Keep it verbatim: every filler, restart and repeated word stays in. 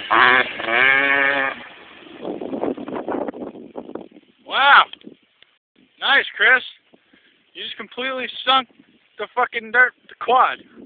Wow. Nice, Chris. You just completely sunk the fucking dirt, the quad.